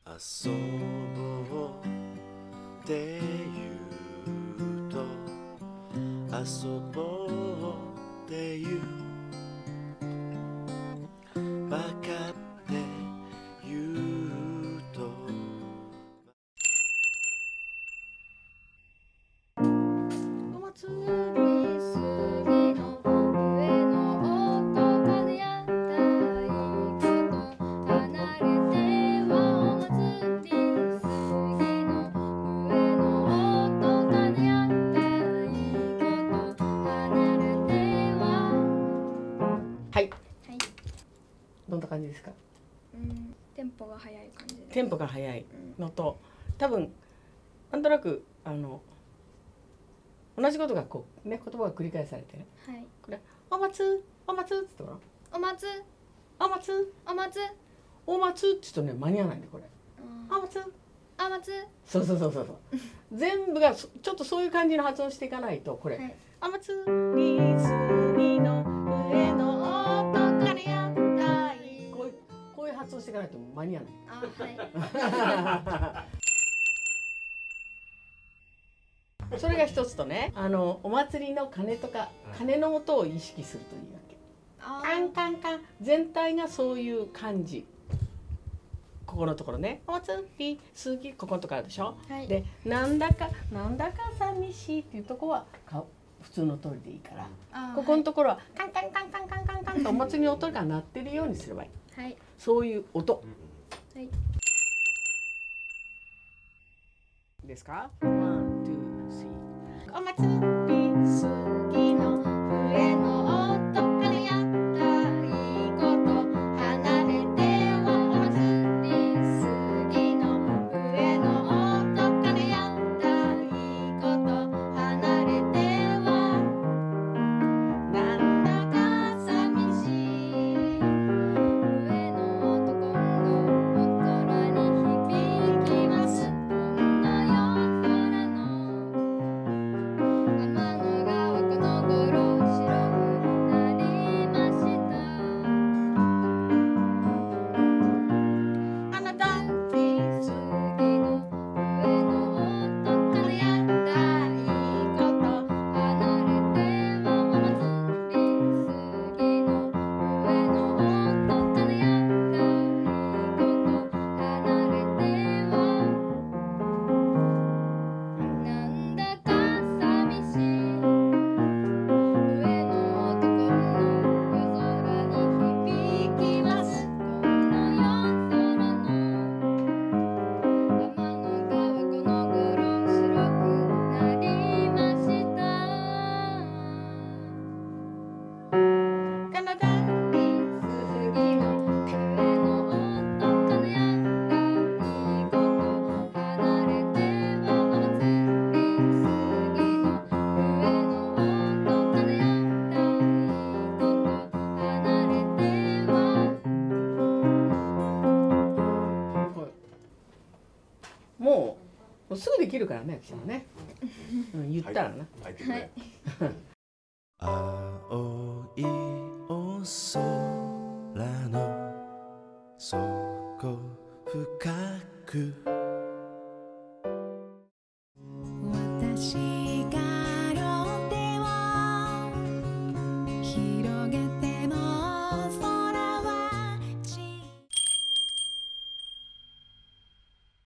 遊ぼうって言うと遊ぼうって言うバカって言うとお祭りすぎの上の音がやったいこと離れてはお祭りすぎの上の音がやったいこと離れては。 はい、 はい、 どんな感じですか？ テンポが速い感じです。 テンポが速いのと、多分なんとなく同じことがこうね、言葉が繰り返されてね。 はい。 これお松お松っつってもお松お松お松お松っつうとね間に合わないんでこれ。お松お松。 そうそうそうそうそう。全部がちょっとそういう感じの発音していかないとこれ。 はい。 お松りすぎの上の音からやったい。こういう発音していかないと間に合わない。 はい。 それが一つとね、お祭りの鐘とか鐘の音を意識するといいわけ。カンカンカン、全体がそういう感じ。ここのところね、お祭りすぎ、ここのところあるでしょ。 はい、 で、なんだか寂しいっていうところは普通の通りでいいから、ここのところはカンカンカンカンカンカンカンとお祭りの音が鳴ってるようにすればいい。 はい、 そういう音。 はい。 ですか？ワン、ツー、スリー。お祭りすぎの上の音からやったいこと離れてはお祭りすぎの上の音からやったいこと離れてはなんだか寂しい上の音今度心に響きます。もうすぐできるからね、私もね。言ったらな。 はい。 青いお空の底深く